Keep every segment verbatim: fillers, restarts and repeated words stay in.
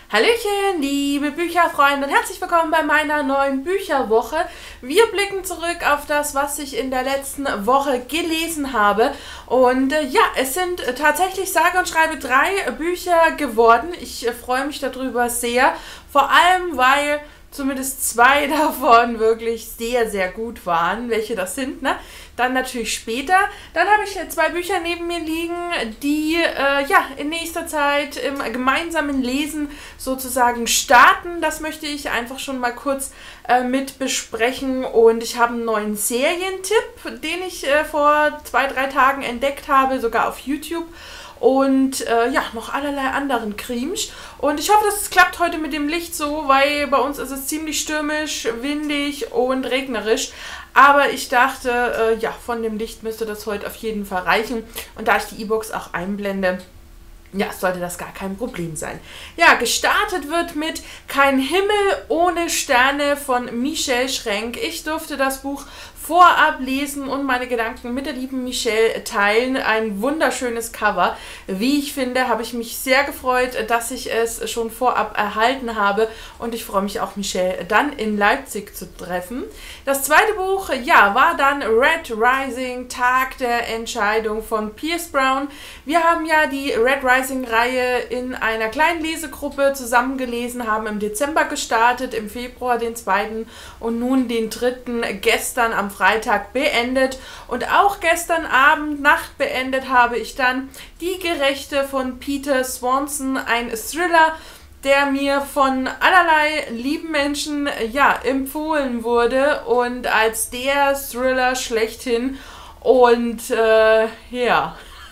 Hallöchen, liebe Bücherfreunde und herzlich willkommen bei meiner neuen Bücherwoche. Wir blicken zurück auf das, was ich in der letzten Woche gelesen habe. Und äh, ja, es sind äh, tatsächlich sage und schreibe drei Bücher geworden. Ich äh, freue mich darüber sehr, vor allem weil zumindest zwei davon wirklich sehr, sehr gut waren. Welche das sind, ne? Dann natürlich später. Dann habe ich zwei Bücher neben mir liegen, die äh, ja in nächster Zeit im gemeinsamen Lesen sozusagen starten. Das möchte ich einfach schon mal kurz äh, mit besprechen. Und ich habe einen neuen Serientipp, den ich äh, vor zwei, drei Tagen entdeckt habe, sogar auf YouTube. Und äh, ja, noch allerlei anderen Krimsch. Und ich hoffe, dass es klappt heute mit dem Licht so, weil bei uns ist es ziemlich stürmisch, windig und regnerisch. Aber ich dachte, äh, ja, von dem Licht müsste das heute auf jeden Fall reichen. Und da ich die E-Books auch einblende, ja, sollte das gar kein Problem sein. Ja, gestartet wird mit Kein Himmel ohne Sterne von Michelle Schrenk. Ich durfte das Buch vorab lesen und meine Gedanken mit der lieben Michelle teilen. Ein wunderschönes Cover. Wie ich finde, habe ich mich sehr gefreut, dass ich es schon vorab erhalten habe und ich freue mich auch, Michelle dann in Leipzig zu treffen. Das zweite Buch, ja, war dann Red Rising, Tag der Entscheidung von Pierce Brown. Wir haben ja die Red Rising-Reihe in einer kleinen Lesegruppe zusammengelesen, haben im Dezember gestartet, im Februar den zweiten und nun den dritten gestern am Freitag beendet. Und auch gestern Abend, Nacht beendet habe ich dann Die Gerechte von Peter Swanson, ein Thriller, der mir von allerlei lieben Menschen ja empfohlen wurde und als der Thriller schlechthin. Und äh, ja,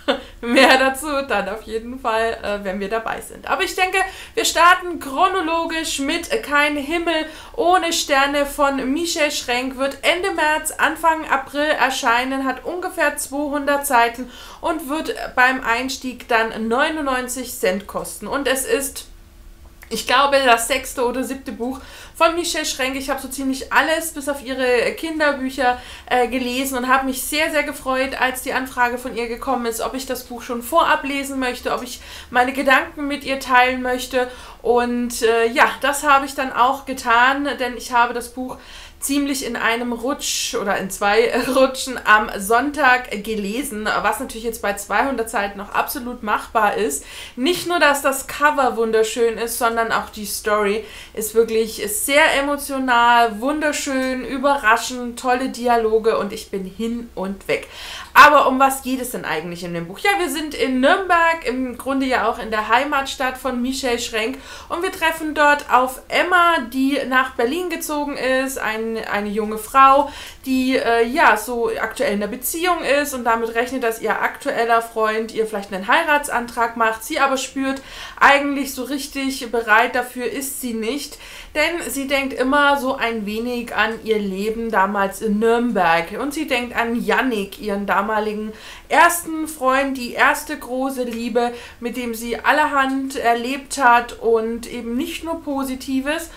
mehr dazu dann auf jeden Fall, äh, wenn wir dabei sind. Aber ich denke, wir starten chronologisch mit Kein Himmel ohne Sterne von Michelle Schrenk. Wird Ende März, Anfang April erscheinen, hat ungefähr zweihundert Seiten und wird beim Einstieg dann neunundneunzig Cent kosten. Und es ist, ich glaube, das sechste oder siebte Buch von Michelle Schrenk. Ich habe so ziemlich alles bis auf ihre Kinderbücher äh, gelesen und habe mich sehr, sehr gefreut, als die Anfrage von ihr gekommen ist, ob ich das Buch schon vorab lesen möchte, ob ich meine Gedanken mit ihr teilen möchte. Und äh, ja, das habe ich dann auch getan, denn ich habe das Buch ziemlich in einem Rutsch oder in zwei Rutschen am Sonntag gelesen, was natürlich jetzt bei zweihundert Seiten noch absolut machbar ist. Nicht nur, dass das Cover wunderschön ist, sondern auch die Story ist wirklich sehr emotional, wunderschön, überraschend, tolle Dialoge und ich bin hin und weg. Aber um was geht es denn eigentlich in dem Buch? Ja, wir sind in Nürnberg, im Grunde ja auch in der Heimatstadt von Michelle Schrenk und wir treffen dort auf Emma, die nach Berlin gezogen ist, ein, eine junge Frau, die äh, ja so aktuell in der Beziehung ist und damit rechnet, dass ihr aktueller Freund ihr vielleicht einen Heiratsantrag macht. Sie aber spürt, eigentlich so richtig bereit dafür ist sie nicht, denn sie denkt immer so ein wenig an ihr Leben damals in Nürnberg und sie denkt an Yannick, ihren damaligen damaligen ersten Freund, die erste große Liebe, mit dem sie allerhand erlebt hat und eben nicht nur Positives.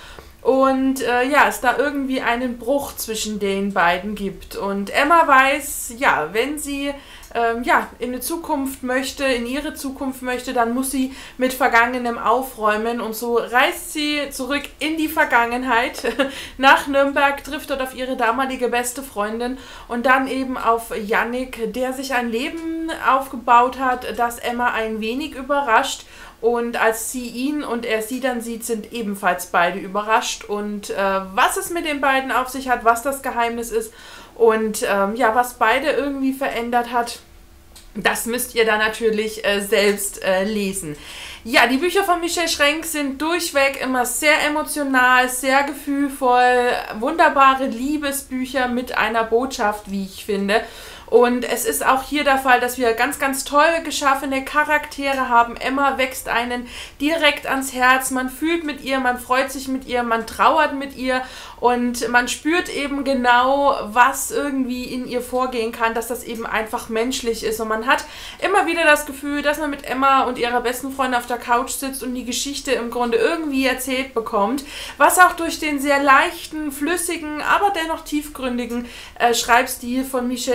Und äh, ja, es da irgendwie einen Bruch zwischen den beiden gibt. Und Emma weiß, ja, wenn sie ähm, ja, in die Zukunft möchte, in ihre Zukunft möchte, dann muss sie mit Vergangenem aufräumen. Und so reist sie zurück in die Vergangenheit nach Nürnberg, trifft dort auf ihre damalige beste Freundin und dann eben auf Yannick, der sich ein Leben aufgebaut hat, das Emma ein wenig überrascht. Und als sie ihn und er sie dann sieht, sind ebenfalls beide überrascht. Und äh, was es mit den beiden auf sich hat, was das Geheimnis ist und ähm, ja, was beide irgendwie verändert hat, das müsst ihr dann natürlich äh, selbst äh, lesen. Ja, die Bücher von Michelle Schrenk sind durchweg immer sehr emotional, sehr gefühlvoll, wunderbare Liebesbücher mit einer Botschaft, wie ich finde. Und es ist auch hier der Fall, dass wir ganz, ganz toll geschaffene Charaktere haben. Emma wächst einen direkt ans Herz. Man fühlt mit ihr, man freut sich mit ihr, man trauert mit ihr und man spürt eben genau, was irgendwie in ihr vorgehen kann, dass das eben einfach menschlich ist. Und man hat immer wieder das Gefühl, dass man mit Emma und ihrer besten Freundin auf der Couch sitzt und die Geschichte im Grunde irgendwie erzählt bekommt, was auch durch den sehr leichten, flüssigen, aber dennoch tiefgründigen äh, Schreibstil von Michelle Schrenk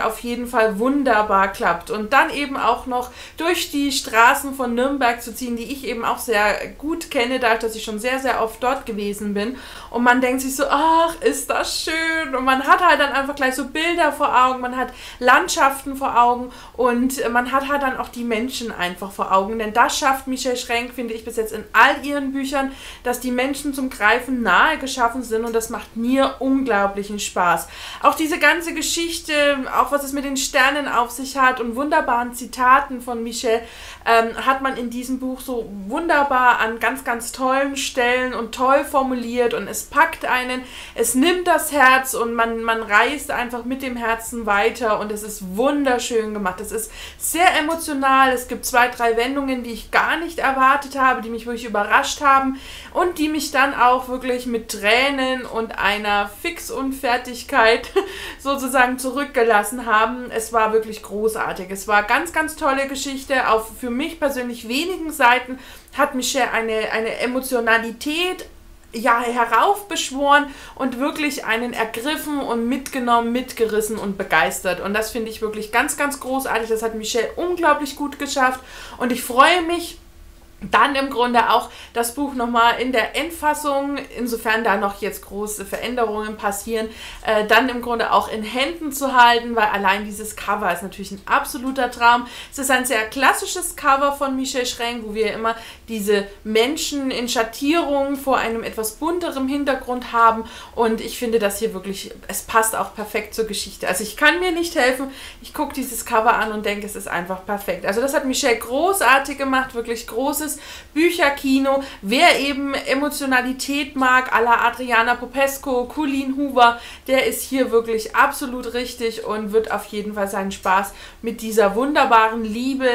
Schrenk auf jeden Fall wunderbar klappt. Und dann eben auch noch durch die Straßen von Nürnberg zu ziehen, die ich eben auch sehr gut kenne, dadurch, dass ich schon sehr, sehr oft dort gewesen bin. Und man denkt sich so, ach, ist das schön. Und man hat halt dann einfach gleich so Bilder vor Augen, man hat Landschaften vor Augen und man hat halt dann auch die Menschen einfach vor Augen. Denn das schafft Michel Schrenk, finde ich, bis jetzt in all ihren Büchern, dass die Menschen zum Greifen nahe geschaffen sind und das macht mir unglaublichen Spaß. Auch diese ganze Geschichte, auch was es mit den Sternen auf sich hat und wunderbaren Zitaten von Michel, ähm, hat man in diesem Buch so wunderbar an ganz, ganz tollen Stellen und toll formuliert und es packt einen, es nimmt das Herz und man, man reist einfach mit dem Herzen weiter und es ist wunderschön gemacht. Es ist sehr emotional, es gibt zwei, drei Wendungen, die ich gar nicht erwartet habe, die mich wirklich überrascht haben und die mich dann auch wirklich mit Tränen und einer Fixunfertigkeit sozusagen zurückgelassen haben. Es war wirklich großartig. Es war ganz, ganz tolle Geschichte. Auf für mich persönlich wenigen Seiten hat Michel eine, eine Emotionalität ja, heraufbeschworen und wirklich einen ergriffen und mitgenommen, mitgerissen und begeistert. Und das finde ich wirklich ganz, ganz großartig. Das hat Michel unglaublich gut geschafft und ich freue mich, dann im Grunde auch das Buch nochmal in der Endfassung, insofern da noch jetzt große Veränderungen passieren, äh, dann im Grunde auch in Händen zu halten, weil allein dieses Cover ist natürlich ein absoluter Traum. Es ist ein sehr klassisches Cover von Michel Schrenk, wo wir immer diese Menschen in Schattierungen vor einem etwas bunterem Hintergrund haben und ich finde das hier wirklich, es passt auch perfekt zur Geschichte. Also ich kann mir nicht helfen, ich gucke dieses Cover an und denke, es ist einfach perfekt. Also das hat Michel großartig gemacht, wirklich großes Bücherkino. Wer eben Emotionalität mag, à la Adriana Popesco, Colleen Hoover, der ist hier wirklich absolut richtig und wird auf jeden Fall seinen Spaß mit dieser wunderbaren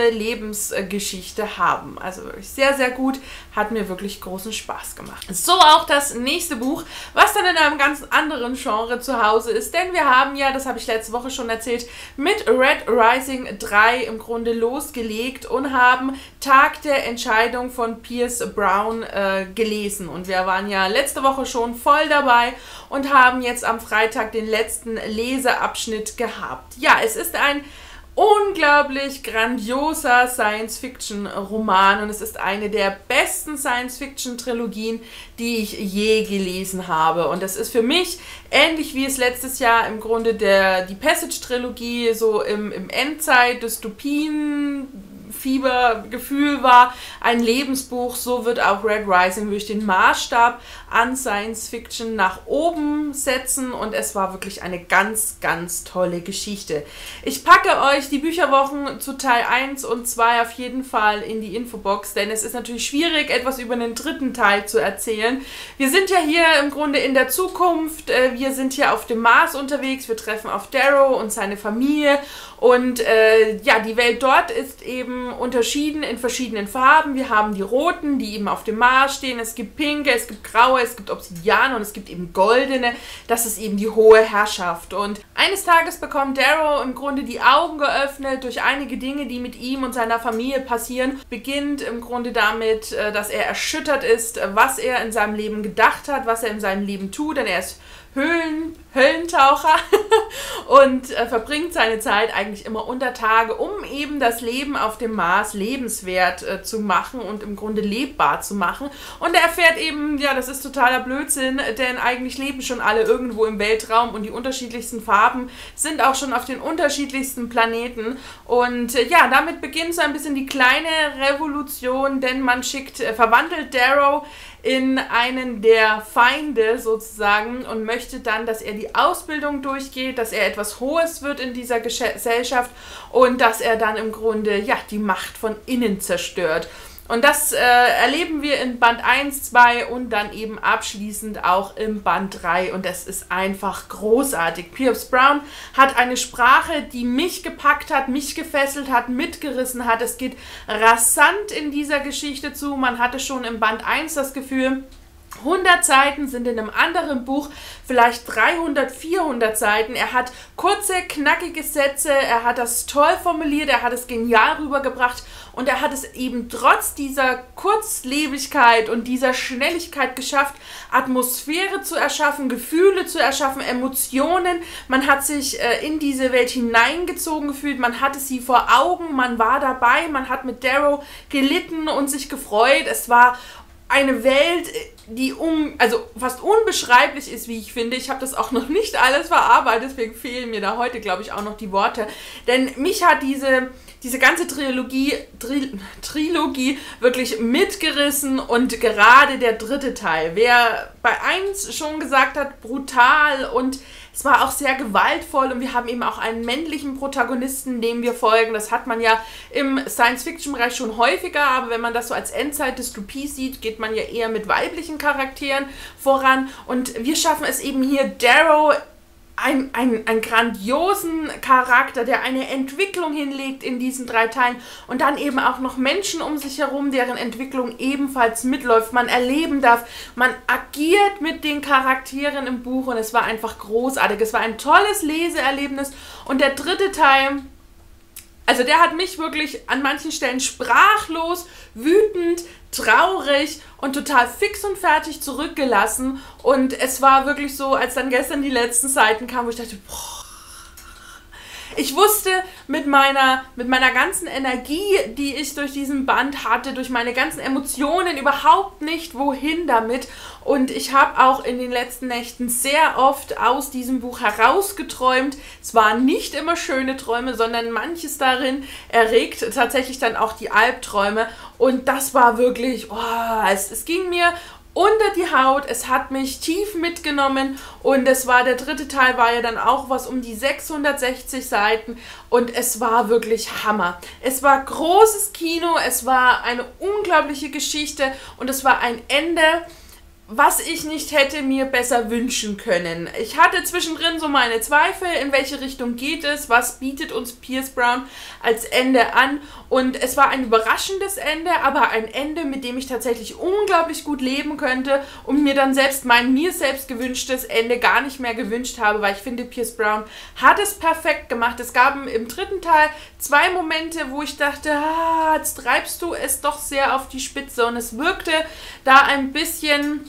Liebe-Lebensgeschichte haben. Also wirklich sehr, sehr gut. Hat mir wirklich großen Spaß gemacht. So auch das nächste Buch, was dann in einem ganz anderen Genre zu Hause ist, denn wir haben ja, das habe ich letzte Woche schon erzählt, mit Red Rising drei im Grunde losgelegt und haben Tag der Entscheidung von Pierce Brown äh, gelesen. Und wir waren ja letzte Woche schon voll dabei und haben jetzt am Freitag den letzten Leseabschnitt gehabt. Ja, es ist ein unglaublich grandioser Science-Fiction-Roman und es ist eine der besten Science-Fiction-Trilogien, die ich je gelesen habe. Und das ist für mich, ähnlich wie es letztes Jahr im Grunde der, die Passage-Trilogie so im, im Endzeit-Dystopien Fiebergefühl war, ein Lebensbuch, so wird auch Red Rising durch den Maßstab an Science Fiction nach oben setzen und es war wirklich eine ganz, ganz tolle Geschichte. Ich packe euch die Bücherwochen zu Teil eins und zwei auf jeden Fall in die Infobox, denn es ist natürlich schwierig, etwas über den dritten Teil zu erzählen. Wir sind ja hier im Grunde in der Zukunft, wir sind hier auf dem Mars unterwegs, wir treffen auf Darrow und seine Familie und äh, ja, die Welt dort ist eben unterschieden in verschiedenen Farben. Wir haben die roten, die eben auf dem Mars stehen. Es gibt pinke, es gibt graue, es gibt Obsidiane und es gibt eben goldene. Das ist eben die hohe Herrschaft. Und eines Tages bekommt Darrow im Grunde die Augen geöffnet durch einige Dinge, die mit ihm und seiner Familie passieren. Beginnt im Grunde damit, dass er erschüttert ist, was er in seinem Leben gedacht hat, was er in seinem Leben tut, denn er ist Höhlen, Höllentaucher und äh, verbringt seine Zeit eigentlich immer unter Tage, um eben das Leben auf dem Mars lebenswert äh, zu machen und im Grunde lebbar zu machen. Und er erfährt eben, ja, das ist totaler Blödsinn, denn eigentlich leben schon alle irgendwo im Weltraum und die unterschiedlichsten Farben sind auch schon auf den unterschiedlichsten Planeten. Und äh, ja, damit beginnt so ein bisschen die kleine Revolution, denn man schickt, äh, verwandelt Darrow in einen der Feinde sozusagen und möchte dann, dass er die Ausbildung durchgeht, dass er etwas Hohes wird in dieser Gesellschaft und dass er dann im Grunde ja die Macht von innen zerstört. Und das äh, erleben wir in Band eins, zwei und dann eben abschließend auch im Band drei. Und das ist einfach großartig. Pierce Brown hat eine Sprache, die mich gepackt hat, mich gefesselt hat, mitgerissen hat. Es geht rasant in dieser Geschichte zu. Man hatte schon im Band eins das Gefühl, hundert Seiten sind in einem anderen Buch vielleicht dreihundert, vierhundert Seiten. Er hat kurze, knackige Sätze, er hat das toll formuliert, er hat es genial rübergebracht und er hat es eben trotz dieser Kurzlebigkeit und dieser Schnelligkeit geschafft, Atmosphäre zu erschaffen, Gefühle zu erschaffen, Emotionen. Man hat sich äh, in diese Welt hineingezogen gefühlt, man hatte sie vor Augen, man war dabei, man hat mit Darrow gelitten und sich gefreut. Es war eine Welt, die um, also fast unbeschreiblich ist, wie ich finde. Ich habe das auch noch nicht alles verarbeitet, deswegen fehlen mir da heute, glaube ich, auch noch die Worte. Denn mich hat diese, diese ganze Trilogie, Tri, Trilogie wirklich mitgerissen und gerade der dritte Teil. Wer bei eins schon gesagt hat, brutal und es war auch sehr gewaltvoll und wir haben eben auch einen männlichen Protagonisten, dem wir folgen. Das hat man ja im Science-Fiction-Bereich schon häufiger, aber wenn man das so als Endzeit-Dystopie sieht, geht man ja eher mit weiblichen Charakteren voran. Und wir schaffen es eben hier, Darrow, Ein, ein, einen grandiosen Charakter, der eine Entwicklung hinlegt in diesen drei Teilen und dann eben auch noch Menschen um sich herum, deren Entwicklung ebenfalls mitläuft, man erleben darf, man agiert mit den Charakteren im Buch und es war einfach großartig. Es war ein tolles Leseerlebnis und der dritte Teil, also der hat mich wirklich an manchen Stellen sprachlos, wütend, traurig und total fix und fertig zurückgelassen und es war wirklich so, als dann gestern die letzten Seiten kamen, wo ich dachte, boah, ich wusste mit meiner, mit meiner ganzen Energie, die ich durch diesen Band hatte, durch meine ganzen Emotionen überhaupt nicht, wohin damit. Und ich habe auch in den letzten Nächten sehr oft aus diesem Buch herausgeträumt. Es waren nicht immer schöne Träume, sondern manches darin erregt tatsächlich dann auch die Albträume. Und das war wirklich, oh, es, es ging mir unter die Haut, es hat mich tief mitgenommen und es war, der dritte Teil war ja dann auch was um die sechshundertsechzig Seiten und es war wirklich Hammer. Es war großes Kino, es war eine unglaubliche Geschichte und es war ein Ende, was ich nicht hätte mir besser wünschen können. Ich hatte zwischendrin so meine Zweifel, in welche Richtung geht es, was bietet uns Pierce Brown als Ende an und es war ein überraschendes Ende, aber ein Ende, mit dem ich tatsächlich unglaublich gut leben könnte und mir dann selbst mein mir selbst gewünschtes Ende gar nicht mehr gewünscht habe, weil ich finde, Pierce Brown hat es perfekt gemacht. Es gab im dritten Teil zwei Momente, wo ich dachte, ah, jetzt treibst du es doch sehr auf die Spitze und es wirkte da ein bisschen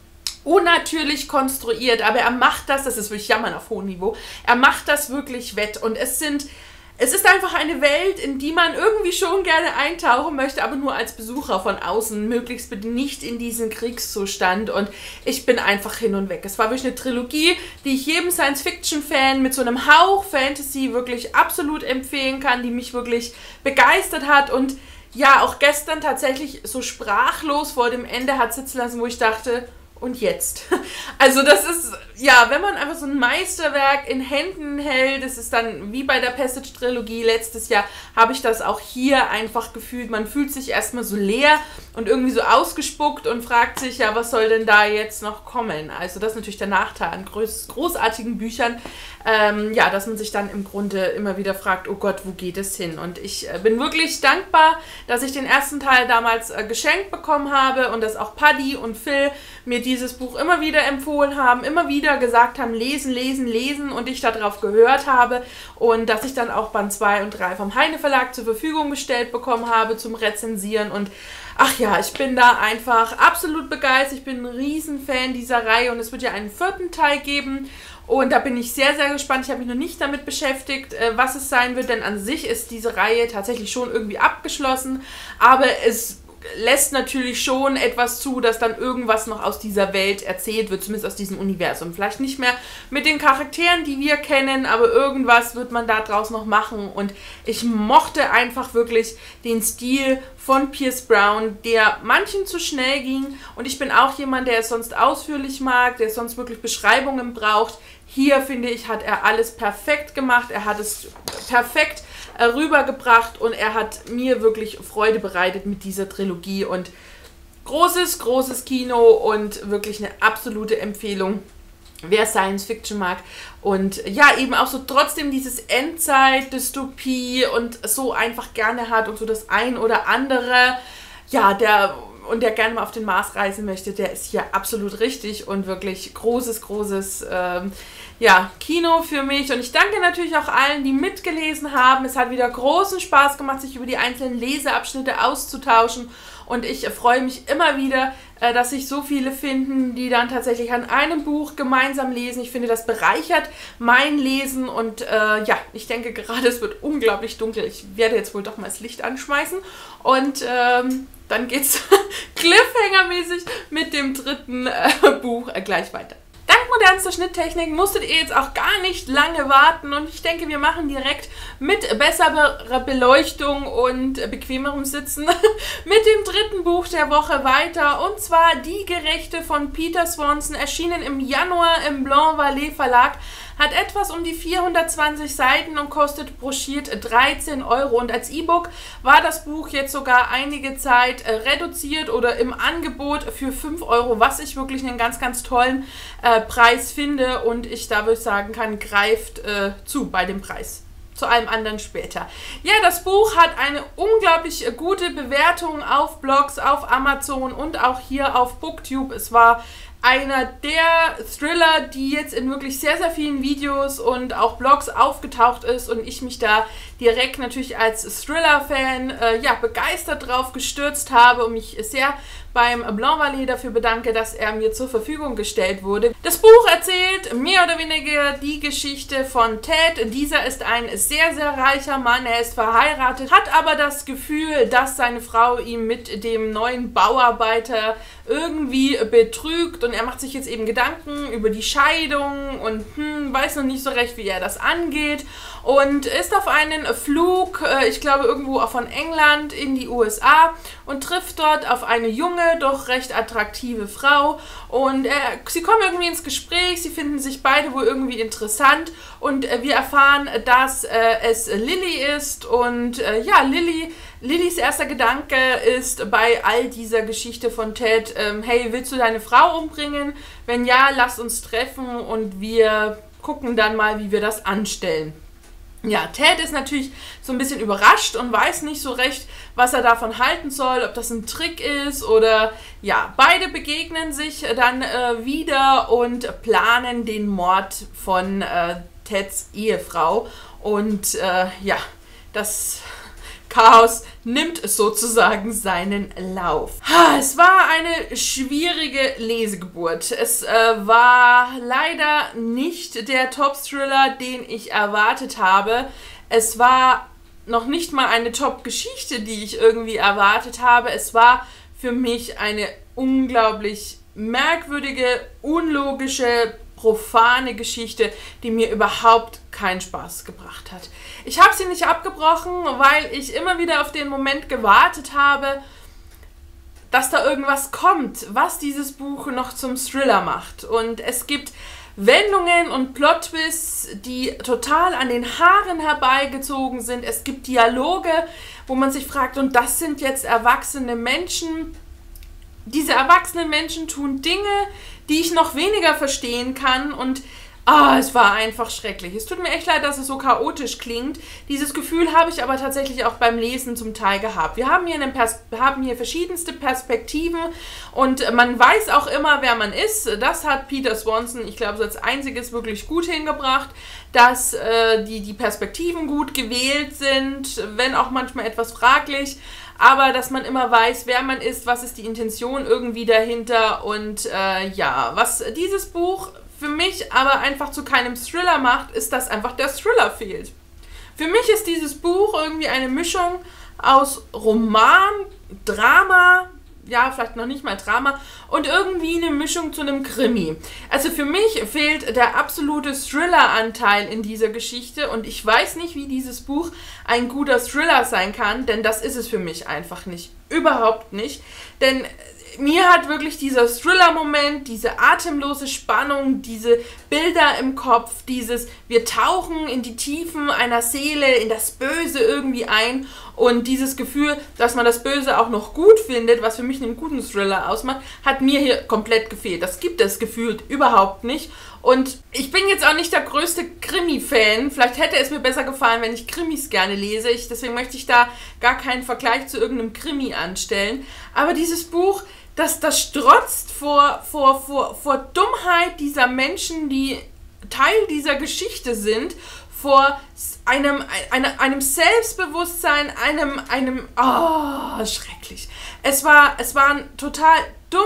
unnatürlich konstruiert, aber er macht das, das ist wirklich Jammern auf hohem Niveau, er macht das wirklich wett und es sind, es ist einfach eine Welt, in die man irgendwie schon gerne eintauchen möchte, aber nur als Besucher von außen, möglichst bitte nicht in diesen Kriegszustand und ich bin einfach hin und weg. Es war wirklich eine Trilogie, die ich jedem Science-Fiction-Fan mit so einem Hauch Fantasy wirklich absolut empfehlen kann, die mich wirklich begeistert hat und ja, auch gestern tatsächlich so sprachlos vor dem Ende hat sitzen lassen, wo ich dachte, und jetzt? Also das ist, ja, wenn man einfach so ein Meisterwerk in Händen hält, das ist dann wie bei der Passage-Trilogie letztes Jahr, habe ich das auch hier einfach gefühlt. Man fühlt sich erstmal so leer und irgendwie so ausgespuckt und fragt sich, ja, was soll denn da jetzt noch kommen? Also das ist natürlich der Nachteil an groß, großartigen Büchern, ähm, ja, dass man sich dann im Grunde immer wieder fragt, oh Gott, wo geht es hin? Und ich äh, bin wirklich dankbar, dass ich den ersten Teil damals äh, geschenkt bekommen habe und dass auch Paddy und Phil mir dieses Buch immer wieder empfohlen haben, immer wieder gesagt haben, lesen, lesen, lesen und ich darauf gehört habe und dass ich dann auch Band zwei und drei vom Heine Verlag zur Verfügung gestellt bekommen habe zum Rezensieren und ach ja, ich bin da einfach absolut begeistert, ich bin ein Riesenfan dieser Reihe und es wird ja einen vierten Teil geben und da bin ich sehr, sehr gespannt. Ich habe mich noch nicht damit beschäftigt, was es sein wird, denn an sich ist diese Reihe tatsächlich schon irgendwie abgeschlossen, aber es lässt natürlich schon etwas zu, dass dann irgendwas noch aus dieser Welt erzählt wird, zumindest aus diesem Universum. Vielleicht nicht mehr mit den Charakteren, die wir kennen, aber irgendwas wird man da draus noch machen. Und ich mochte einfach wirklich den Stil von Pierce Brown, der manchen zu schnell ging. Und ich bin auch jemand, der es sonst ausführlich mag, der sonst wirklich Beschreibungen braucht. Hier, finde ich, hat er alles perfekt gemacht. Er hat es perfekt äh, rübergebracht und er hat mir wirklich Freude bereitet mit dieser Trilogie. Und großes, großes Kino und wirklich eine absolute Empfehlung, wer Science Fiction mag. Und ja, eben auch so trotzdem dieses Endzeit-Dystopie und so einfach gerne hat und so das ein oder andere, ja, der und der gerne mal auf den Mars reisen möchte, der ist hier absolut richtig und wirklich großes, großes ähm, ja, Kino für mich. Und ich danke natürlich auch allen, die mitgelesen haben. Es hat wieder großen Spaß gemacht, sich über die einzelnen Leseabschnitte auszutauschen. Und ich freue mich immer wieder, dass sich so viele finden, die dann tatsächlich an einem Buch gemeinsam lesen. Ich finde, das bereichert mein Lesen und äh, ja, ich denke gerade, es wird unglaublich dunkel. Ich werde jetzt wohl doch mal das Licht anschmeißen und ähm, dann geht es cliffhanger-mäßig mit dem dritten äh, Buch äh, gleich weiter. Dank modernster Schnitttechnik musstet ihr jetzt auch gar nicht lange warten und ich denke, wir machen direkt mit besserer Beleuchtung und bequemerem Sitzen mit dem dritten Buch der Woche weiter, und zwar Die Gerechte von Peter Swanson, erschienen im Januar im Blanc Vallée Verlag, hat etwas um die vierhundertzwanzig Seiten und kostet broschiert dreizehn Euro. Und als E-Book war das Buch jetzt sogar einige Zeit äh, reduziert oder im Angebot für fünf Euro, was ich wirklich einen ganz, ganz tollen äh, Preis finde. Und ich da würde ich sagen kann, greift äh, zu bei dem Preis. Zu allem anderen später. Ja, das Buch hat eine unglaublich gute Bewertung auf Blogs, auf Amazon und auch hier auf Booktube. Es war einer der Thriller, die jetzt in wirklich sehr, sehr vielen Videos und auch Blogs aufgetaucht ist und ich mich da direkt natürlich als Thriller-Fan äh, ja, begeistert drauf gestürzt habe und mich sehr beim Blanc Vallée dafür bedanke, dass er mir zur Verfügung gestellt wurde. Das Buch erzählt mehr oder weniger die Geschichte von Ted. Dieser ist ein sehr, sehr reicher Mann, er ist verheiratet, hat aber das Gefühl, dass seine Frau ihn mit dem neuen Bauarbeiter irgendwie betrügt und er macht sich jetzt eben Gedanken über die Scheidung und hm, weiß noch nicht so recht, wie er das angeht und ist auf einen Flug, äh, ich glaube irgendwo auch von England in die U S A und trifft dort auf eine junge, doch recht attraktive Frau und äh, sie kommen irgendwie ins Gespräch, sie finden sich beide wohl irgendwie interessant und äh, wir erfahren, dass äh, es Lily ist und äh, ja, Lily Lillys erster Gedanke ist bei all dieser Geschichte von Ted, ähm, hey, willst du deine Frau umbringen? Wenn ja, lass uns treffen und wir gucken dann mal, wie wir das anstellen. Ja, Ted ist natürlich so ein bisschen überrascht und weiß nicht so recht, was er davon halten soll, ob das ein Trick ist oder ja, beide begegnen sich dann äh, wieder und planen den Mord von äh, Teds Ehefrau und äh, ja, das Chaos nimmt sozusagen seinen Lauf. Es war eine schwierige Lesegeburt. Es äh, war leider nicht der Top-Thriller, den ich erwartet habe. Es war noch nicht mal eine Top-Geschichte, die ich irgendwie erwartet habe. Es war für mich eine unglaublich merkwürdige, unlogische, profane Geschichte, die mir überhaupt keinen Spaß gebracht hat. Ich habe sie nicht abgebrochen, weil ich immer wieder auf den Moment gewartet habe, dass da irgendwas kommt, was dieses Buch noch zum Thriller macht. Und es gibt Wendungen und Plot-Twists, die total an den Haaren herbeigezogen sind. Es gibt Dialoge, wo man sich fragt, und das sind jetzt erwachsene Menschen. Diese erwachsenen Menschen tun Dinge, die ich noch weniger verstehen kann und ah, es war einfach schrecklich. Es tut mir echt leid, dass es so chaotisch klingt. Dieses Gefühl habe ich aber tatsächlich auch beim Lesen zum Teil gehabt. Wir haben hier, eine Pers wir haben hier verschiedenste Perspektiven und man weiß auch immer, wer man ist. Das hat Peter Swanson, ich glaube, so als einziges wirklich gut hingebracht, dass äh, die, die Perspektiven gut gewählt sind, wenn auch manchmal etwas fraglich. Aber dass man immer weiß, wer man ist, was ist die Intention irgendwie dahinter und äh, ja, was dieses Buch für mich aber einfach zu keinem Thriller macht, ist, dass einfach der Thriller fehlt. Für mich ist dieses Buch irgendwie eine Mischung aus Roman, Drama, ja, vielleicht noch nicht mal Drama und irgendwie eine Mischung zu einem Krimi. Also für mich fehlt der absolute Thriller-Anteil in dieser Geschichte und ich weiß nicht, wie dieses Buch ein guter Thriller sein kann, denn das ist es für mich einfach nicht. Überhaupt nicht. Denn mir hat wirklich dieser Thriller-Moment, diese atemlose Spannung, diese Bilder im Kopf, dieses wir tauchen in die Tiefen einer Seele, in das Böse irgendwie ein Und dieses Gefühl, dass man das Böse auch noch gut findet, was für mich einen guten Thriller ausmacht, hat mir hier komplett gefehlt. Das gibt es gefühlt überhaupt nicht. Und ich bin jetzt auch nicht der größte Krimi-Fan. Vielleicht hätte es mir besser gefallen, wenn ich Krimis gerne lese. Ich, deswegen möchte ich da gar keinen Vergleich zu irgendeinem Krimi anstellen. Aber dieses Buch, das, das strotzt vor, vor, vor, vor Dummheit dieser Menschen, die Teil dieser Geschichte sind, vor einem, einem, einem Selbstbewusstsein, einem, einem, oh, schrecklich. Es war, es waren total dumme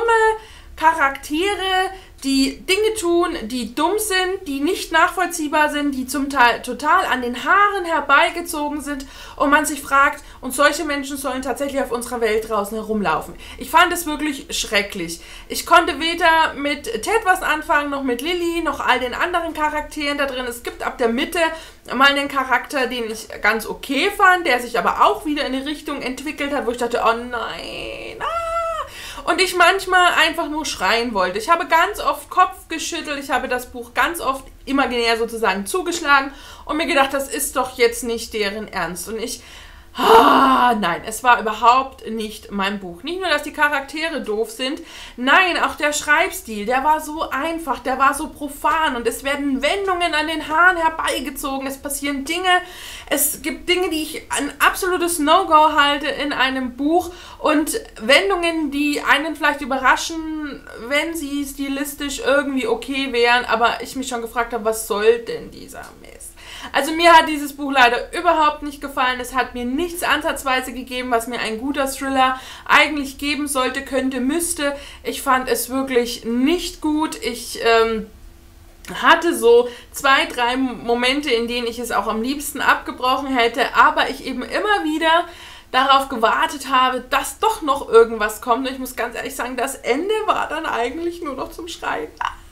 Charaktere, die Dinge tun, die dumm sind, die nicht nachvollziehbar sind, die zum Teil total an den Haaren herbeigezogen sind und man sich fragt, und solche Menschen sollen tatsächlich auf unserer Welt draußen herumlaufen. Ich fand es wirklich schrecklich. Ich konnte weder mit Ted was anfangen, noch mit Lily, noch all den anderen Charakteren da drin. Es gibt ab der Mitte mal einen Charakter, den ich ganz okay fand, der sich aber auch wieder in eine Richtung entwickelt hat, wo ich dachte, oh nein, ah! Und ich manchmal einfach nur schreien wollte. Ich habe ganz oft Kopf geschüttelt, ich habe das Buch ganz oft imaginär sozusagen zugeschlagen und mir gedacht, das ist doch jetzt nicht deren Ernst. Und ich, ah, nein, es war überhaupt nicht mein Buch. Nicht nur, dass die Charaktere doof sind, nein, auch der Schreibstil, der war so einfach, der war so profan und es werden Wendungen an den Haaren herbeigezogen, es passieren Dinge, es gibt Dinge, die ich ein absolutes No-Go halte in einem Buch und Wendungen, die einen vielleicht überraschen, wenn sie stilistisch irgendwie okay wären, aber ich mich schon gefragt habe, was soll denn dieser Mist? Also mir hat dieses Buch leider überhaupt nicht gefallen. Es hat mir nichts ansatzweise gegeben, was mir ein guter Thriller eigentlich geben sollte, könnte, müsste. Ich fand es wirklich nicht gut. Ich ähm, hatte so zwei, drei Momente, in denen ich es auch am liebsten abgebrochen hätte, aber ich eben immer wieder darauf gewartet habe, dass doch noch irgendwas kommt. Und ich muss ganz ehrlich sagen, das Ende war dann eigentlich nur noch zum Schreien.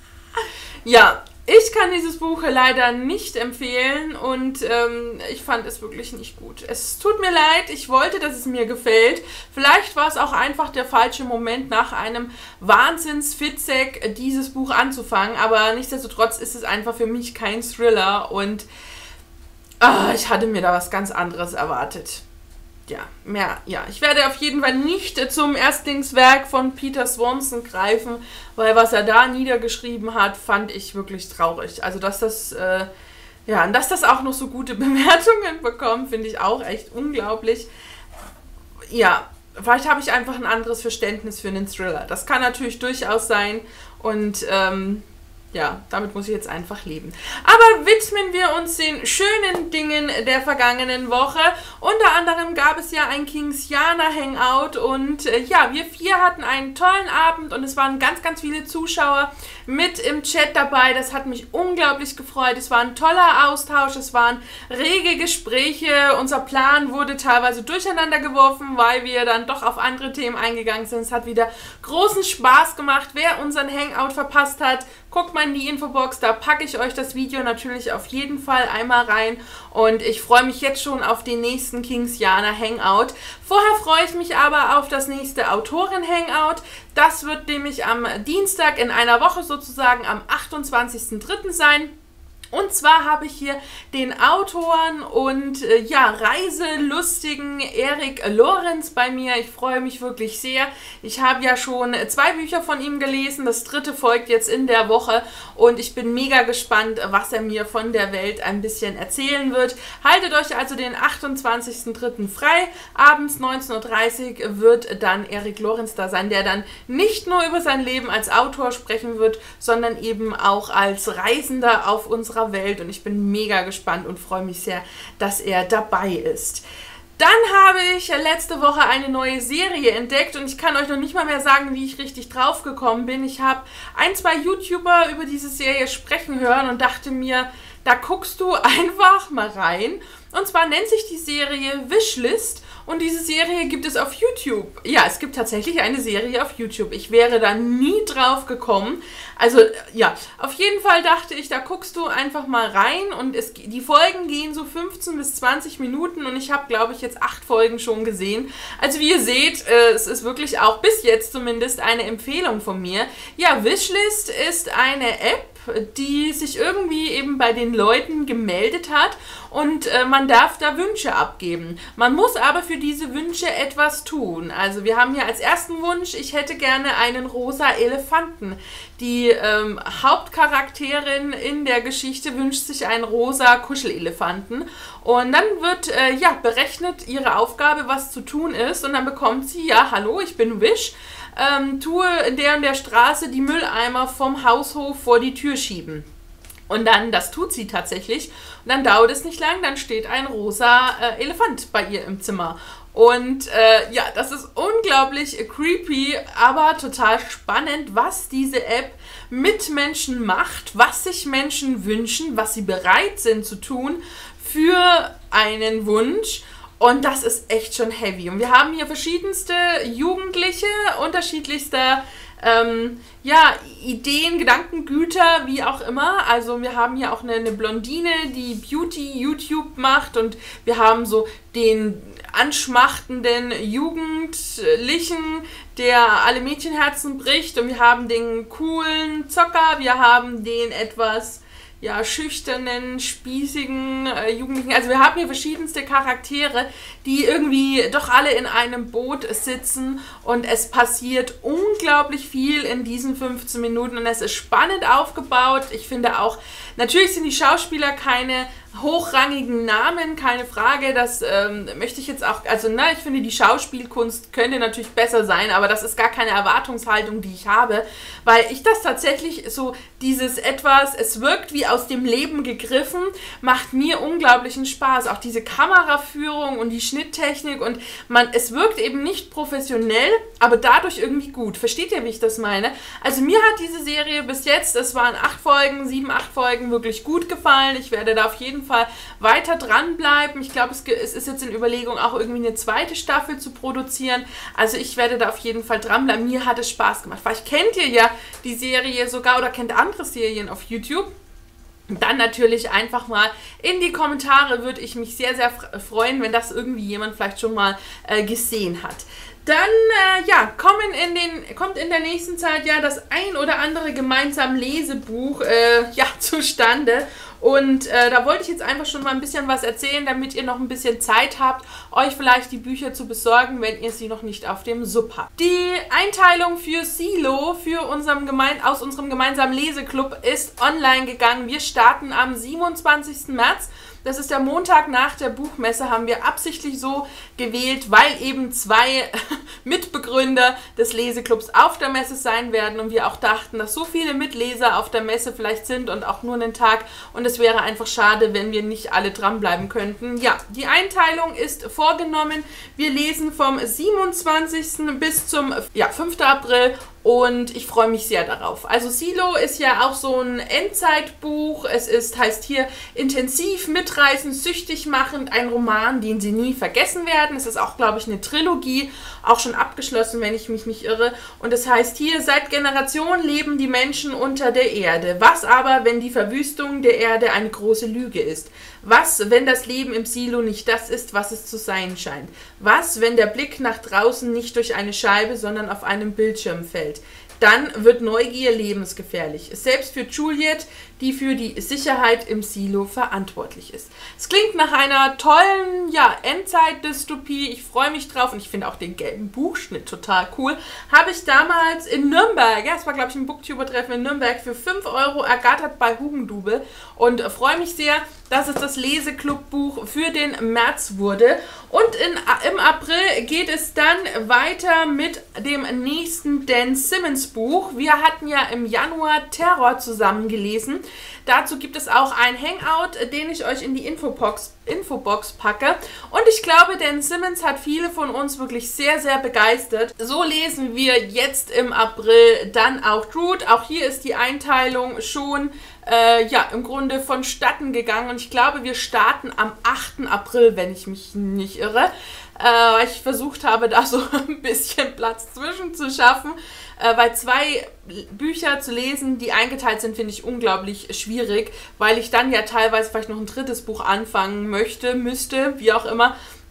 Ja, ich kann dieses Buch leider nicht empfehlen und ähm, ich fand es wirklich nicht gut. Es tut mir leid, ich wollte, dass es mir gefällt. Vielleicht war es auch einfach der falsche Moment, nach einem Wahnsinns-Fitzek dieses Buch anzufangen, aber nichtsdestotrotz ist es einfach für mich kein Thriller und ah, ich hatte mir da was ganz anderes erwartet. Ja, mehr, ja. Ich werde auf jeden Fall nicht zum Erstlingswerk von Peter Swanson greifen, weil was er da niedergeschrieben hat, fand ich wirklich traurig. Also, dass das, äh, ja, und dass das auch noch so gute Bewertungen bekommt, finde ich auch echt unglaublich. Ja, vielleicht habe ich einfach ein anderes Verständnis für einen Thriller. Das kann natürlich durchaus sein und, ähm, ja, damit muss ich jetzt einfach leben. Aber widmen wir uns den schönen Dingen der vergangenen Woche. Unter anderem gab es ja ein Kingsianer Hangout und äh, ja, wir vier hatten einen tollen Abend und es waren ganz, ganz viele Zuschauer mit im Chat dabei. Das hat mich unglaublich gefreut. Es war ein toller Austausch, es waren rege Gespräche. Unser Plan wurde teilweise durcheinander geworfen, weil wir dann doch auf andere Themen eingegangen sind. Es hat wieder großen Spaß gemacht. Wer unseren Hangout verpasst hat, guckt mal in die Infobox, da packe ich euch das Video natürlich auf jeden Fall einmal rein und ich freue mich jetzt schon auf den nächsten Kingsianer Hangout. Vorher freue ich mich aber auf das nächste Autoren-Hangout. Das wird nämlich am Dienstag in einer Woche sozusagen am achtundzwanzigsten dritten sein. Und zwar habe ich hier den Autoren und äh, ja, reiselustigen Erik Lorenz bei mir. Ich freue mich wirklich sehr. Ich habe ja schon zwei Bücher von ihm gelesen. Das dritte folgt jetzt in der Woche und ich bin mega gespannt, was er mir von der Welt ein bisschen erzählen wird. Haltet euch also den achtundzwanzigsten dritten frei. Abends neunzehn Uhr dreißig wird dann Erik Lorenz da sein, der dann nicht nur über sein Leben als Autor sprechen wird, sondern eben auch als Reisender auf unserer Welt und ich bin mega gespannt und freue mich sehr, dass er dabei ist. Dann habe ich letzte Woche eine neue Serie entdeckt und ich kann euch noch nicht mal mehr sagen, wie ich richtig drauf gekommen bin. Ich habe ein, zwei YouTuber über diese Serie sprechen hören und dachte mir, da guckst du einfach mal rein. Und zwar nennt sich die Serie Wishlist und diese Serie gibt es auf YouTube. Ja, es gibt tatsächlich eine Serie auf YouTube. Ich wäre da nie drauf gekommen. Also ja, auf jeden Fall dachte ich, da guckst du einfach mal rein und es, die Folgen gehen so fünfzehn bis zwanzig Minuten und ich habe, glaube ich, jetzt acht Folgen schon gesehen. Also wie ihr seht, äh, es ist wirklich auch bis jetzt zumindest eine Empfehlung von mir. Ja, Wishlist ist eine App, die sich irgendwie eben bei den Leuten gemeldet hat und äh, man darf da Wünsche abgeben. Man muss aber für diese Wünsche etwas tun. Also wir haben hier als ersten Wunsch, ich hätte gerne einen rosa Elefanten. Die ähm, Hauptcharakterin in der Geschichte wünscht sich einen rosa Kuschelelefanten und dann wird äh, ja berechnet ihre Aufgabe, was zu tun ist und dann bekommt sie, ja hallo, ich bin Wish, ähm, tue in der und der Straße die Mülleimer vom Haushof vor die Tür schieben. Und dann, das tut sie tatsächlich und dann dauert es nicht lang, dann steht ein rosa äh, Elefant bei ihr im Zimmer. Und äh, ja, das ist unglaublich creepy, aber total spannend, was diese App mit Menschen macht, was sich Menschen wünschen, was sie bereit sind zu tun für einen Wunsch. Und das ist echt schon heavy. Und wir haben hier verschiedenste Jugendliche, unterschiedlichster ähm, ja, Ideen, Gedankengüter, wie auch immer. Also wir haben hier auch eine, eine Blondine, die Beauty-YouTube macht und wir haben so den anschmachtenden Jugendlichen, der alle Mädchenherzen bricht und wir haben den coolen Zocker, wir haben den etwas ja, schüchternen, spießigen äh, Jugendlichen. Also wir haben hier verschiedenste Charaktere, die irgendwie doch alle in einem Boot sitzen und es passiert unglaublich viel in diesen fünfzehn Minuten und es ist spannend aufgebaut. Ich finde auch, natürlich sind die Schauspieler keine hochrangigen Namen, keine Frage, das ähm, möchte ich jetzt auch, also na, ich finde die Schauspielkunst könnte natürlich besser sein, aber das ist gar keine Erwartungshaltung, die ich habe, weil ich das tatsächlich so, dieses etwas, es wirkt wie aus dem Leben gegriffen, macht mir unglaublichen Spaß, auch diese Kameraführung und die Schnitttechnik und man, es wirkt eben nicht professionell, aber dadurch irgendwie gut, versteht ihr, wie ich das meine? Also mir hat diese Serie bis jetzt, es waren acht Folgen, sieben, acht Folgen, wirklich gut gefallen, ich werde da auf jeden Fall weiter dranbleiben. Ich glaube, es, es ist jetzt in Überlegung, auch irgendwie eine zweite Staffel zu produzieren. Also ich werde da auf jeden Fall dranbleiben. Mir hat es Spaß gemacht. Vielleicht kennt ihr ja die Serie sogar oder kennt andere Serien auf YouTube. Dann natürlich einfach mal in die Kommentare, würde ich mich sehr, sehr freuen, wenn das irgendwie jemand vielleicht schon mal äh, gesehen hat. Dann, äh, ja, kommen in den, kommt in der nächsten Zeit ja das ein oder andere gemeinsam Lesebuch äh, ja, zustande. Und äh, da wollte ich jetzt einfach schon mal ein bisschen was erzählen, damit ihr noch ein bisschen Zeit habt, euch vielleicht die Bücher zu besorgen, wenn ihr sie noch nicht auf dem Sub habt. Die Einteilung für Silo, für unserem gemein aus unserem gemeinsamen Leseklub, ist online gegangen. Wir starten am siebenundzwanzigsten März. Das ist der Montag nach der Buchmesse, haben wir absichtlich so gewählt, weil eben zwei Mitbegründer des Leseklubs auf der Messe sein werden und wir auch dachten, dass so viele Mitleser auf der Messe vielleicht sind und auch nur einen Tag und es wäre einfach schade, wenn wir nicht alle dranbleiben könnten. Ja, die Einteilung ist vorgenommen. Wir lesen vom siebenundzwanzigsten bis zum ja, fünften April. Und ich freue mich sehr darauf. Also Silo ist ja auch so ein Endzeitbuch. Es ist, heißt hier, intensiv, mitreißend, süchtig machend. Ein Roman, den Sie nie vergessen werden. Es ist auch, glaube ich, eine Trilogie. Auch schon abgeschlossen, wenn ich mich nicht irre. Und es heißt hier, seit Generationen leben die Menschen unter der Erde. Was aber, wenn die Verwüstung der Erde eine große Lüge ist? Was, wenn das Leben im Silo nicht das ist, was es zu sein scheint? Was, wenn der Blick nach draußen nicht durch eine Scheibe, sondern auf einem Bildschirm fällt? Dann wird Neugier lebensgefährlich. Selbst für Juliet, die für die Sicherheit im Silo verantwortlich ist. Es klingt nach einer tollen, ja, Endzeit-Dystopie. Ich freue mich drauf und ich finde auch den gelben Buchschnitt total cool. Habe ich damals in Nürnberg, ja, es war glaube ich ein Booktuber-Treffen in Nürnberg, für fünf Euro ergattert bei Hugendubel und freue mich sehr, dass es das Leseclub-Buch für den März wurde. Und in, im April geht es dann weiter mit dem nächsten Dan Simmons Buch. Wir hatten ja im Januar Terror zusammen gelesen. Dazu gibt es auch ein Hangout, den ich euch in die Infobox, Infobox packe. Und ich glaube, Dan Simmons hat viele von uns wirklich sehr, sehr begeistert. So lesen wir jetzt im April dann auch Drood. Auch hier ist die Einteilung schon äh, ja, im Grunde vonstatten gegangen. Und ich glaube, wir starten am achten April, wenn ich mich nicht irre. Äh, ich versucht habe, da so ein bisschen Platz zwischen zu schaffen. Äh, weil zwei Bücher zu lesen, die eingeteilt sind, finde ich unglaublich schwierig, weil ich dann ja teilweise vielleicht noch ein drittes Buch anfangen möchte, müsste, wie auch immer.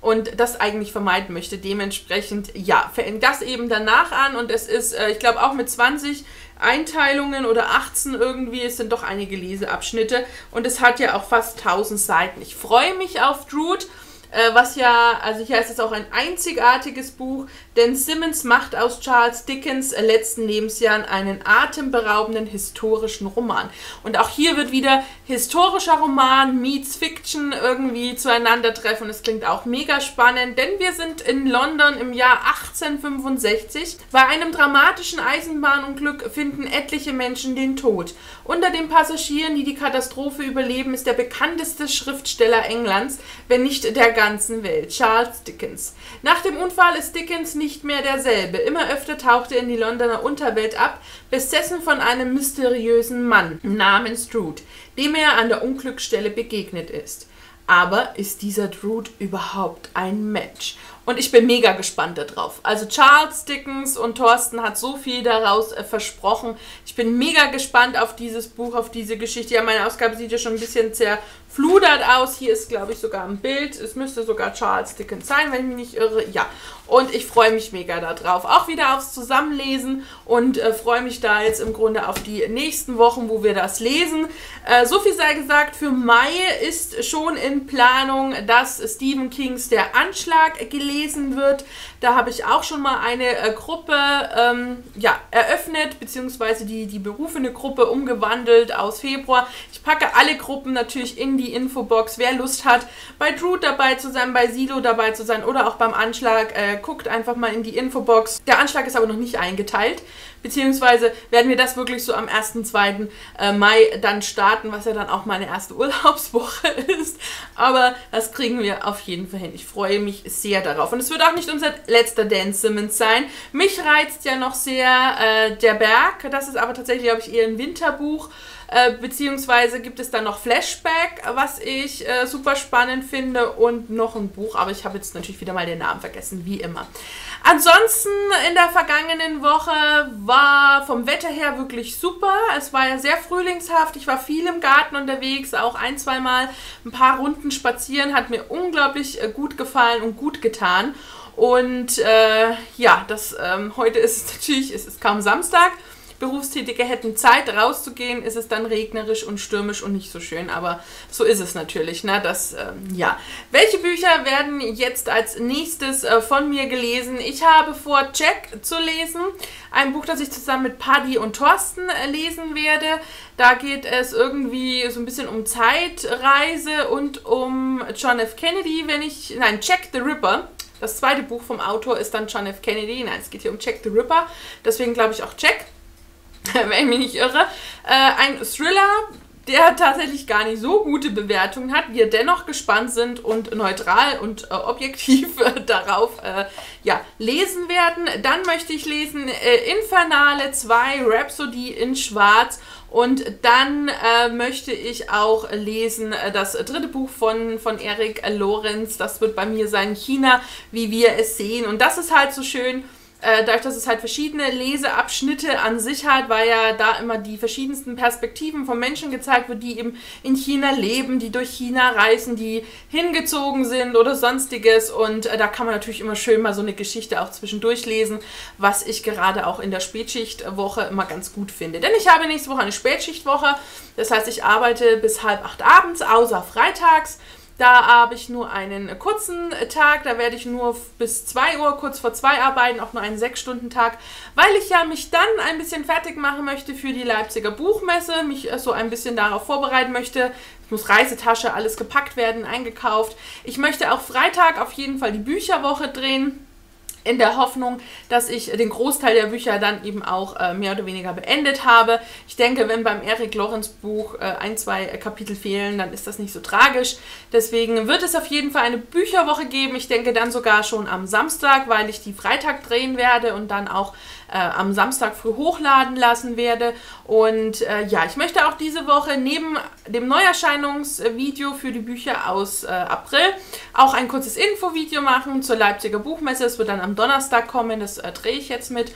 und das eigentlich vermeiden möchte. Dementsprechend, ja, fängt das eben danach an und es ist, äh, ich glaube auch mit zwanzig Einteilungen oder achtzehn irgendwie, es sind doch einige Leseabschnitte und es hat ja auch fast tausend Seiten. Ich freue mich auf Drood, äh, was ja, also hier ist es auch ein einzigartiges Buch, denn Simmons macht aus Charles Dickens letzten Lebensjahren einen atemberaubenden historischen Roman. Und auch hier wird wieder historischer Roman meets Fiction irgendwie zueinander treffen. Es klingt auch mega spannend, denn wir sind in London im Jahr achtzehnhundertfünfundsechzig. Bei einem dramatischen Eisenbahnunglück finden etliche Menschen den Tod. Unter den Passagieren, die die Katastrophe überleben, ist der bekannteste Schriftsteller Englands, wenn nicht der ganzen Welt, Charles Dickens. Nach dem Unfall ist Dickens nicht mehr derselbe. Immer öfter taucht er in die Londoner Unterwelt ab, besessen von einem mysteriösen Mann namens Drood, dem er an der Unglücksstelle begegnet ist. Aber ist dieser Drood überhaupt ein Mensch? Und ich bin mega gespannt darauf. Also Charles Dickens und Thorsten hat so viel daraus äh, versprochen. Ich bin mega gespannt auf dieses Buch, auf diese Geschichte. Ja, meine Ausgabe sieht ja schon ein bisschen zerfludert aus. Hier ist, glaube ich, sogar ein Bild. Es müsste sogar Charles Dickens sein, wenn ich mich nicht irre. Ja, und ich freue mich mega darauf. Auch wieder aufs Zusammenlesen und äh, freue mich da jetzt im Grunde auf die nächsten Wochen, wo wir das lesen. Äh, so viel sei gesagt, für Mai ist schon in Planung, dass Stephen Kings Der Anschlag gelesen wird. Da habe ich auch schon mal eine äh, Gruppe ähm, ja, eröffnet, beziehungsweise die, die berufene Gruppe umgewandelt aus Februar. Ich packe alle Gruppen natürlich in die Infobox. Wer Lust hat, bei Drood dabei zu sein, bei Silo dabei zu sein oder auch beim Anschlag, äh, guckt einfach mal in die Infobox. Der Anschlag ist aber noch nicht eingeteilt, beziehungsweise werden wir das wirklich so am ersten zweiten Mai dann starten, was ja dann auch meine erste Urlaubswoche ist. Aber das kriegen wir auf jeden Fall hin. Ich freue mich sehr darauf. Und es wird auch nicht unser letzter Dan Simmons sein. Mich reizt ja noch sehr äh, Der Berg. Das ist aber tatsächlich, glaube ich, eher ein Winterbuch. Äh, beziehungsweise gibt es dann noch Flashback, was ich äh, super spannend finde. Und noch ein Buch, aber ich habe jetzt natürlich wieder mal den Namen vergessen, wie immer. Ansonsten in der vergangenen Woche war vom Wetter her wirklich super. Es war ja sehr frühlingshaft. Ich war viel im Garten unterwegs, auch ein, zwei Mal ein paar Runden spazieren. Hat mir unglaublich äh, gut gefallen und gut getan. Und äh, ja, das ähm, heute ist es natürlich, es ist kaum Samstag. Berufstätige hätten Zeit rauszugehen, ist es dann regnerisch und stürmisch und nicht so schön, aber so ist es natürlich, ne? Das, ähm, ja. Welche Bücher werden jetzt als nächstes äh, von mir gelesen? Ich habe vor, Jack zu lesen, ein Buch, das ich zusammen mit Paddy und Thorsten äh, lesen werde. Da geht es irgendwie so ein bisschen um Zeitreise und um John F. Kennedy, wenn ich, nein, Jack the Ripper. Das zweite Buch vom Autor ist dann John F. Kennedy, nein, es geht hier um Jack the Ripper, deswegen glaube ich auch Jack. Wenn ich mich nicht irre, äh, ein Thriller, der tatsächlich gar nicht so gute Bewertungen hat, wir dennoch gespannt sind und neutral und äh, objektiv äh, darauf äh, ja, lesen werden. Dann möchte ich lesen äh, Infernale zwei, Rhapsody in Schwarz. Und dann äh, möchte ich auch lesen äh, das dritte Buch von, von Eric Lorenz. Das wird bei mir sein, China, wie wir es sehen. Und das ist halt so schön. Dadurch, dass es halt verschiedene Leseabschnitte an sich hat, weil ja da immer die verschiedensten Perspektiven von Menschen gezeigt wird, die eben in China leben, die durch China reisen, die hingezogen sind oder sonstiges. Und äh, da kann man natürlich immer schön mal so eine Geschichte auch zwischendurch lesen, was ich gerade auch in der Spätschichtwoche immer ganz gut finde. Denn ich habe nächste Woche eine Spätschichtwoche, das heißt, ich arbeite bis halb acht abends, außer freitags. Da habe ich nur einen kurzen Tag, da werde ich nur bis zwei Uhr, kurz vor zwei arbeiten, auch nur einen sechs Stunden Tag, weil ich ja mich dann ein bisschen fertig machen möchte für die Leipziger Buchmesse, mich so ein bisschen darauf vorbereiten möchte. Es muss Reisetasche, alles gepackt werden, eingekauft. Ich möchte auch Freitag auf jeden Fall die Bücherwoche drehen, in der Hoffnung, dass ich den Großteil der Bücher dann eben auch äh, mehr oder weniger beendet habe. Ich denke, wenn beim Eric Lorenz Buch äh, ein, zwei äh, Kapitel fehlen, dann ist das nicht so tragisch. Deswegen wird es auf jeden Fall eine Bücherwoche geben. Ich denke dann sogar schon am Samstag, weil ich die Freitag drehen werde und dann auch äh, am Samstag früh hochladen lassen werde. Und äh, ja, ich möchte auch diese Woche neben dem Neuerscheinungsvideo für die Bücher aus äh, April auch ein kurzes Infovideo machen zur Leipziger Buchmesse. Es wird dann am Donnerstag kommen, das äh, drehe ich jetzt mit.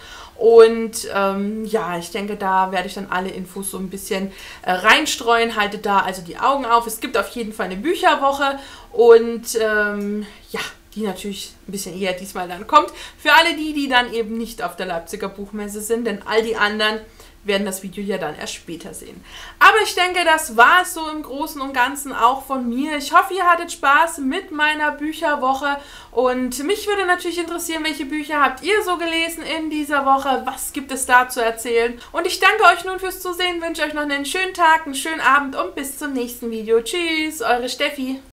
Und ähm, ja, ich denke, da werde ich dann alle Infos so ein bisschen äh, reinstreuen. Haltet da also die Augen auf. Es gibt auf jeden Fall eine Bücherwoche und ähm, ja, die natürlich ein bisschen eher diesmal dann kommt. Für alle die, die dann eben nicht auf der Leipziger Buchmesse sind, denn all die anderen werden das Video ja dann erst später sehen. Aber ich denke, das war es so im Großen und Ganzen auch von mir. Ich hoffe, ihr hattet Spaß mit meiner Bücherwoche und mich würde natürlich interessieren, welche Bücher habt ihr so gelesen in dieser Woche? Was gibt es da zu erzählen? Und ich danke euch nun fürs Zusehen, wünsche euch noch einen schönen Tag, einen schönen Abend und bis zum nächsten Video. Tschüss, eure Steffi.